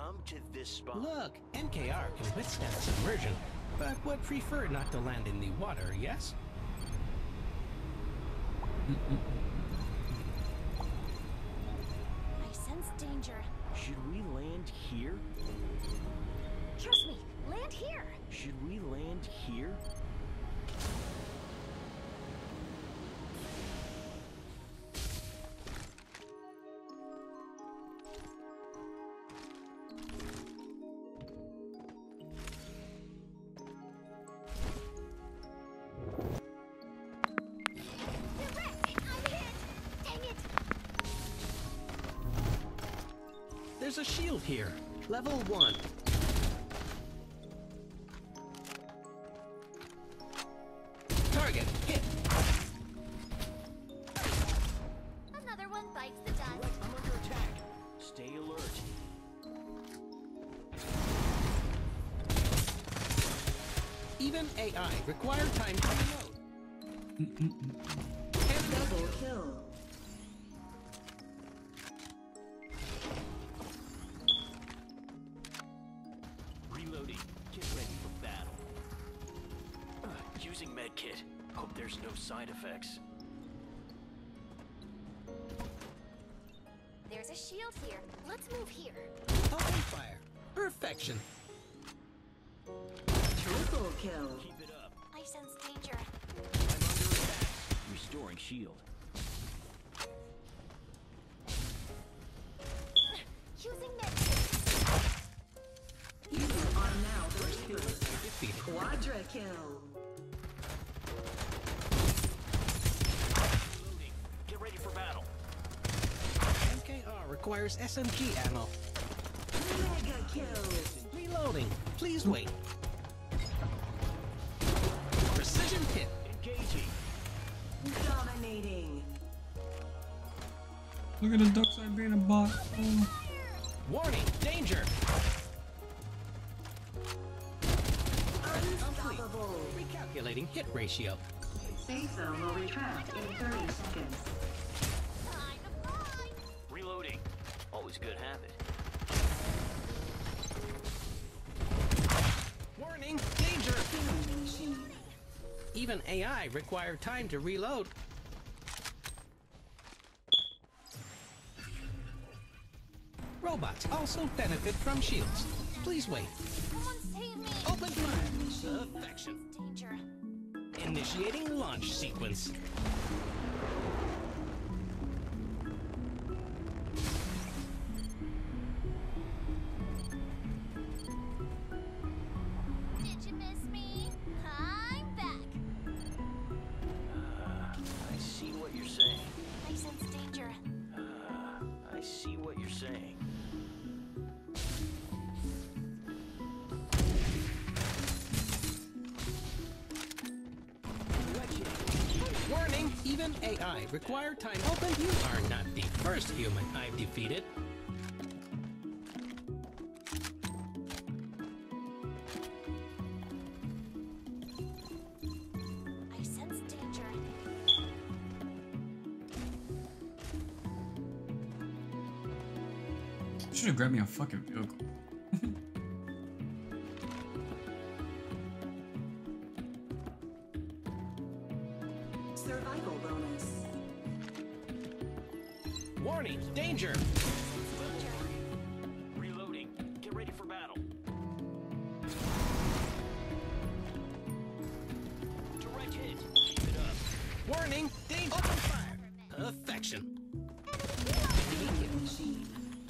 come to this spot. Look, NKR can withstand submersion, but would prefer not to land in the water, yes? I sense danger. Should we land here? Trust me, land here. Should we land here? There's a shield here. Level 1. Target hit. Another one bites the dust. I'm under attack. Stay alert. Even AI require time to reload. Double kill. Reloading. Get ready for battle. Using medkit. Hope there's no side effects. There's a shield here. Let's move here. Open fire. Perfection. Triple kill. Keep it up. I sense danger. I'm under attack. Restoring shield. Using medkit. You are now first kill. Defeated. Quadra kill. Reloading. Get ready for battle. MKR requires SMG ammo. Mega kill. Reloading. Please wait. Precision hit. Engaging. Dominating. Look at the duck side being a bot. Oh. Warning. Danger. Unstoppable. Recalculating hit ratio. Safe zone will retract in 30 seconds. Time to fly. Reloading. Always good habit. Warning. Danger. Killing machine. Even AI require time to reload. Robots also benefit from shields. Please wait. Someone save me. Open fire. Perfection. Danger. Initiating launch sequence. Did you miss me? I'm back. I see what you're saying. I sense danger. I see what you're saying. Warning, even AI require time open. You are not the first human I've defeated. I sense danger. Should have grabbed me a fucking vehicle. Survival bonus. Warning, danger. Reloading. Get ready for battle. Direct hit. Keep it up. Warning, danger. Open fire. Perfection. Killing machine.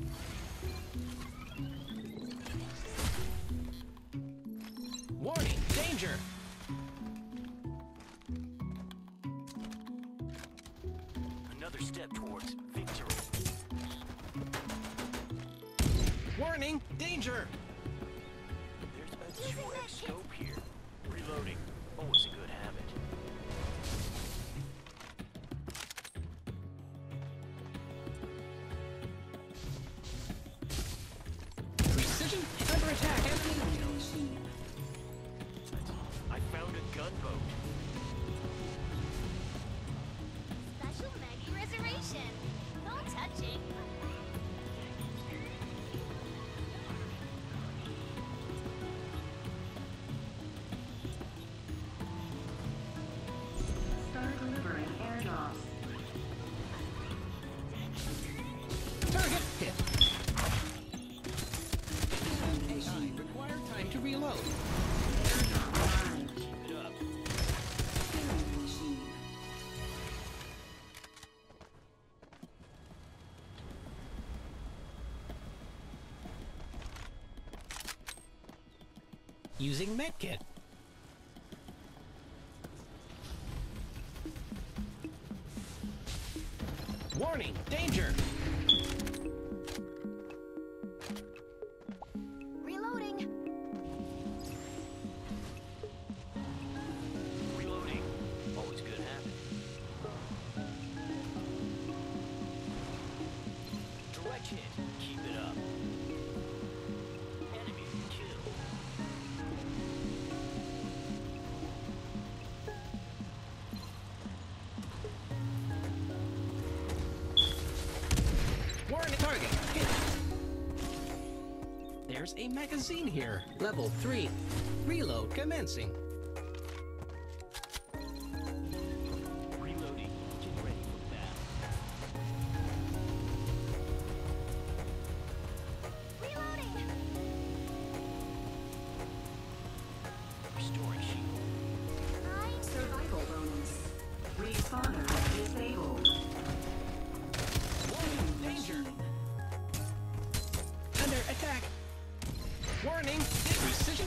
Warning, danger. Another step towards victory. Warning, danger. There's a 2x scope here. Reloading. Always a good habit. Precision under attack. Killing machine. I found a gunboat. Special Maggie reservation. No touching. airdrops. Target hit. AI require time to reload. Airdrop arrived. Keep it up. Killing machine. Using medkit. Warning, danger! Reloading. Reloading. Always good habit. Direct hit. Keep it up. Enemy kill. Warning, target hit. There's a magazine here. Level 3. Reload commencing. Reloading. Get ready for battle. Reloading. Restoring shield. I'm Survival bonus. Respawner disabled. Warning, danger! Under attack. Warning, precision.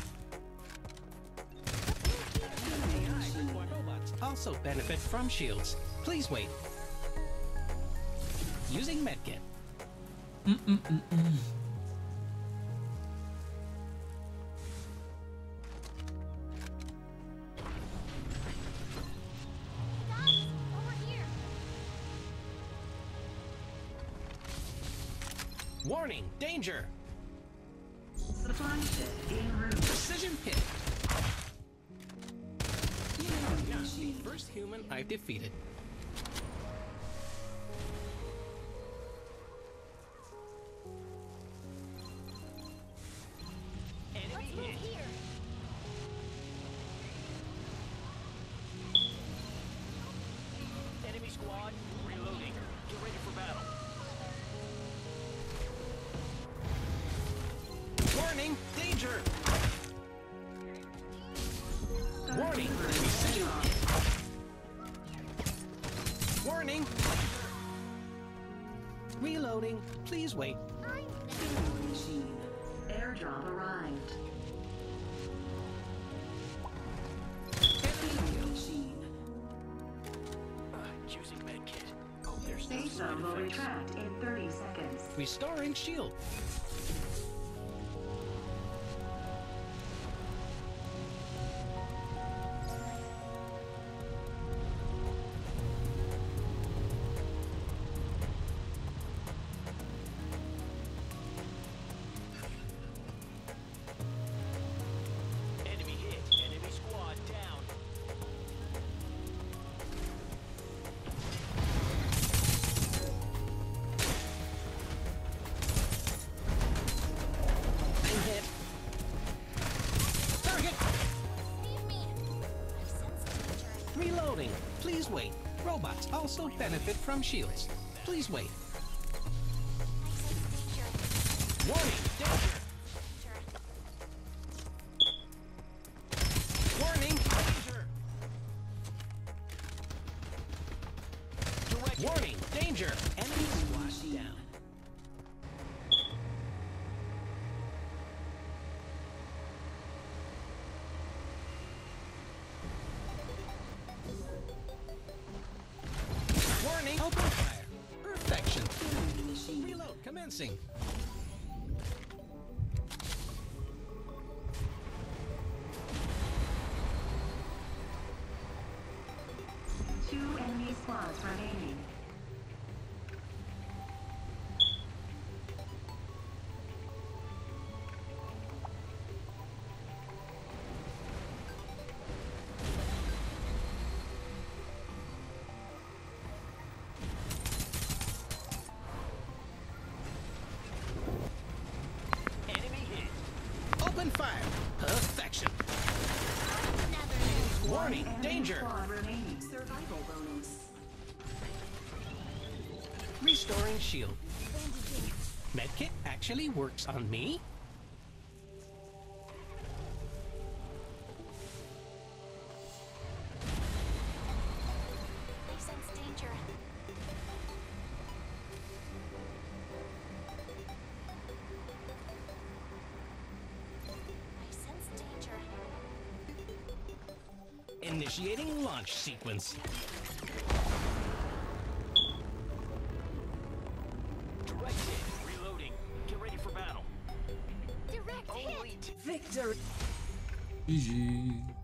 AI required robots also benefit from shields. Please wait. Using medkit. guys over here. Warning, danger! Supply ship en route. Precision hit. The first human I've defeated. Enemy Let's move hit. here. Enemy squad. Reloading. Get ready for battle. Warning, danger! Warning, Stargazer precision airdrop. hit. Warning! Reloading, please wait. I'm Killing machine. Airdrop arrived. Killing machine. Using medkit. Oh, there's no Safe side zone will effects. retract in 30 seconds. Restoring shield. Enemy hit. Enemy squad down. I'm hit. Target! leave me. I sense danger. Reloading, please wait. Robots also benefit from shields. Please wait. I sense danger. Warning, danger! Danger. Warning, danger! Direct Warning, danger! Enemy squad down. Warning, open fire. Perfection. Killing machine. Reload commencing. Two enemy squads remaining. Enemy hit. Open fire. Perfection. Never knew. Warning, Enemy danger. squad remaining. Survival bonus. Restoring shield. Medkit actually works on me? I sense danger. I sense danger. Initiating launch sequence. Direct hit. Reloading. Get ready for battle. Direct hit. Elite. Victory! GG.